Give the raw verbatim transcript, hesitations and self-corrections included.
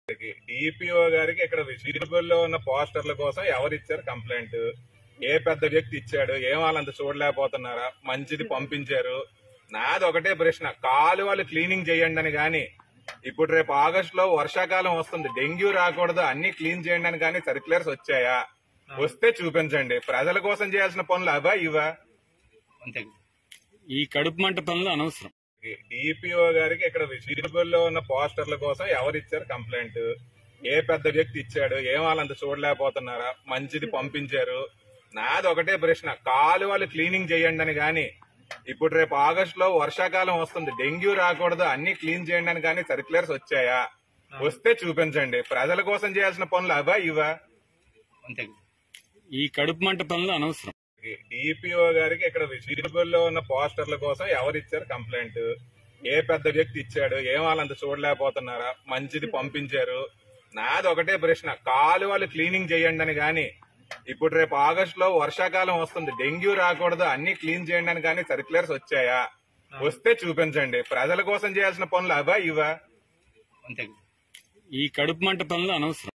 DPO గారికి ఇక్కడ visible లో ఉన్న పోస్టర్ల కోసం ఎవరు ఇచ్చారు కంప్లైంట్? ఏ పెద్ద వ్యక్తి ఇచ్చాడు? ఏం వాళ్ళంత చూడలేకపోతున్నారా? మంచిది పంపించారు. నాది ఒకటే ప్రశ్న, కాలు వాళ్ళు క్లీనింగ్ చేయండి అని గాని, ఇప్పుడు రేపు ఆగస్ట్ లో వర్షాకాలం వస్తుంది, డెంగ్యూ రాకూడదు, అన్ని క్లీన్ చేయండి అని గాని సర్క్యులర్స్ వచ్చాయా? వస్తే చూపించండి. ప్రజల కోసం చేయాల్సిన పనులు అవా ఇవా? అంతే. ఈ కడుపు మంట పనులు అనవసరం. డిపిఓ గారికి ఇక్కడ విజిబుల్ లో ఉన్న పోస్టర్ల కోసం ఎవరు ఇచ్చారు కంప్లైంట్? ఏ పెద్ద వ్యక్తి ఇచ్చాడు? ఏం వాళ్ళంత చూడలేకపోతున్నారా? మంచిది పంపించారు. నాది ఒకటే ప్రశ్న, కాలు వాళ్ళు క్లీనింగ్ చేయండి అని గాని, ఇప్పుడు రేపు ఆగస్ట్ లో వర్షాకాలం వస్తుంది, డెంగ్యూ రాకూడదు, అన్ని క్లీన్ చేయండి అని గాని సర్క్యులర్స్ వచ్చాయా? వస్తే చూపించండి. ప్రజల కోసం చేయాల్సిన పనులు అవా ఇవా? అంతే. ఈ కడుపు మంట పనులు అనవసరం. డిపిఓ గారికి ఇక్కడ విజిబుల్ లో ఉన్న పోస్టర్ల కోసం ఎవరు ఇచ్చారు కంప్లైంట్? ఏ పెద్ద వ్యక్తి ఇచ్చాడు? ఏం వాళ్ళంత చూడలేకపోతున్నారా? మంచిది పంపించారు. నాది ఒకటే ప్రశ్న, కాలు వాళ్ళు క్లీనింగ్ చేయండి అని గాని, ఇప్పుడు రేపు ఆగస్ట్ లో వర్షాకాలం వస్తుంది, డెంగ్యూ రాకూడదు, అన్ని క్లీన్ చేయండి అని గాని సర్క్యులర్స్ వచ్చాయా? వస్తే చూపించండి. ప్రజల కోసం చేయాల్సిన పనులు అవా ఇవా? అంతే. ఈ కడుపు మంట పనులు అనవసరం.